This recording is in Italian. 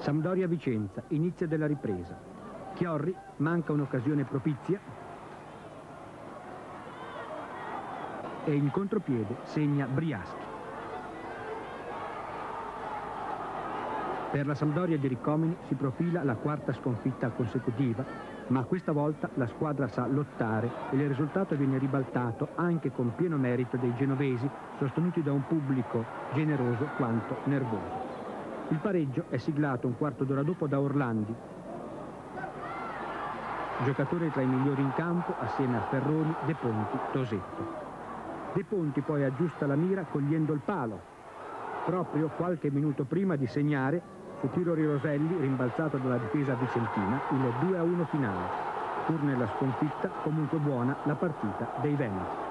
Sampdoria-Vicenza, inizio della ripresa. Chiorri, manca un'occasione propizia e in contropiede segna Briaschi. Per la Sampdoria di Riccomini si profila la quarta sconfitta consecutiva, ma questa volta la squadra sa lottare e il risultato viene ribaltato anche con pieno merito dei genovesi, sostenuti da un pubblico generoso quanto nervoso. Il pareggio è siglato un quarto d'ora dopo da Orlandi, giocatore tra i migliori in campo assieme a Ferroni, De Ponti, Tosetto. De Ponti poi aggiusta la mira cogliendo il palo, proprio qualche minuto prima di segnare su tiro di Roselli rimbalzato dalla difesa vicentina il 2-1 finale. Pur nella sconfitta, comunque buona la partita dei Veneti.